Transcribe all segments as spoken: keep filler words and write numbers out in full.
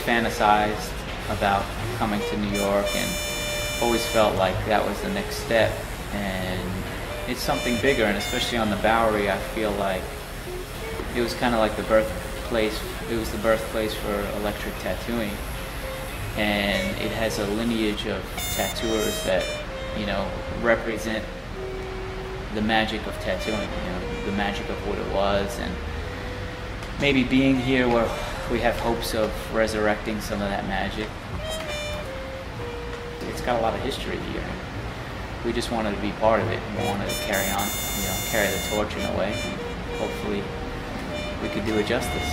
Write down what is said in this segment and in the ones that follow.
fantasized about coming to New York and always felt like that was the next step, and it's something bigger, and especially on the Bowery, I feel like it was kind of like the birthplace, it was the birthplace for electric tattooing, and it has a lineage of tattooers that, you know, represent the magic of tattooing, you know, the magic of what it was, and maybe being here where we have hopes of resurrecting some of that magic. It's got a lot of history here. We just wanted to be part of it. We wanted to carry on, you know, carry the torch in a way. Hopefully we could do it justice.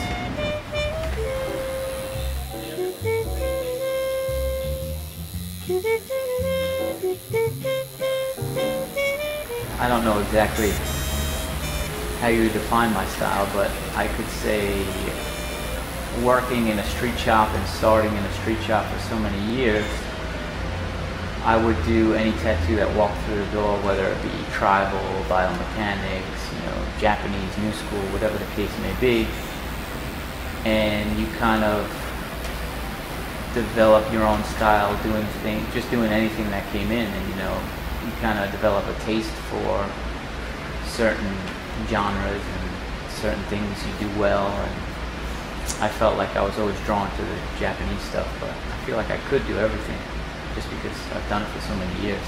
I don't know exactly how you define my style, but I could say working in a street shop and starting in a street shop for so many years, I would do any tattoo that walked through the door, whether it be tribal, biomechanics, you know, Japanese, new school, whatever the case may be. And you kind of develop your own style doing things, just doing anything that came in, and you know, you kind of develop a taste for certain genres and certain things you do well. And I felt like I was always drawn to the Japanese stuff, but I feel like I could do everything just because I've done it for so many years.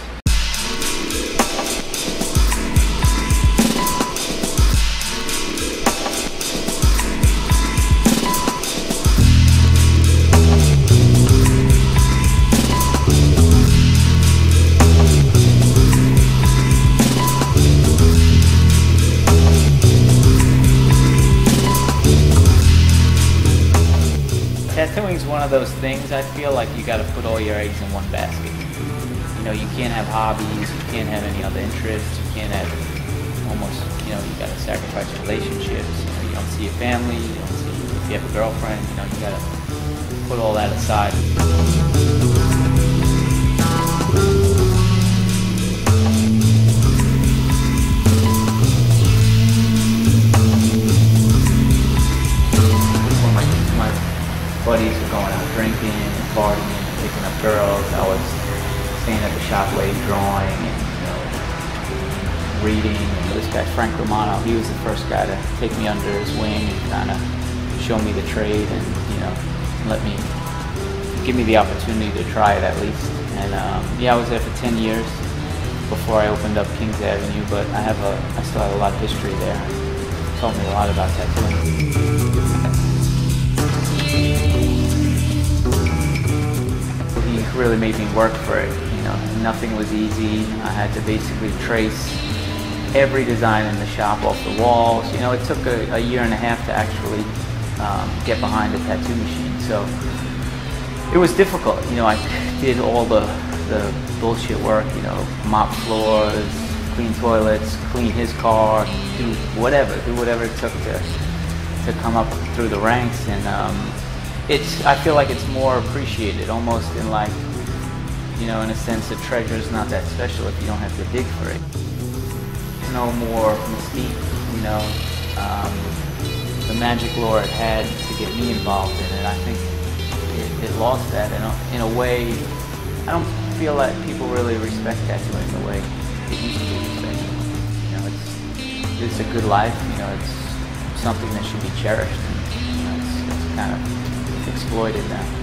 Tattooing is one of those things, I feel like you got to put all your eggs in one basket. You know, you can't have hobbies, you can't have any other interests, you can't have almost, you know, you got to sacrifice relationships. You know, you don't see your family, you don't see, if you have a girlfriend, you know, you got to put all that aside. Buddies were going out drinking and partying and picking up girls. I was staying at the shop late drawing and, you know, reading. And this guy, Frank Romano, he was the first guy to take me under his wing and kind of show me the trade and, you know, let me, give me the opportunity to try it at least. And um, yeah, I was there for ten years before I opened up Kings Avenue, but I have a, I still have a lot of history there. It taught me a lot about tattooing. He really made me work for it. You know, nothing was easy. I had to basically trace every design in the shop off the walls. You know, it took a, a year and a half to actually um, get behind a tattoo machine. So it was difficult. You know, I did all the, the bullshit work, you know, mop floors, clean toilets, clean his car, do whatever, do whatever it took to, to come up through the ranks. And um, It's, I feel like it's more appreciated, almost in like, you know, in a sense, the treasure is not that special if you don't have to dig for it. There's no more mystique, you know, um, the magic lore it had to get me involved in it. I think it, it lost that in a, in a way. I don't feel like people really respect tattooing the way it used to be respected. You know, it's, it's a good life, you know, it's something that should be cherished. And, you know, it's, it's kind of exploited now.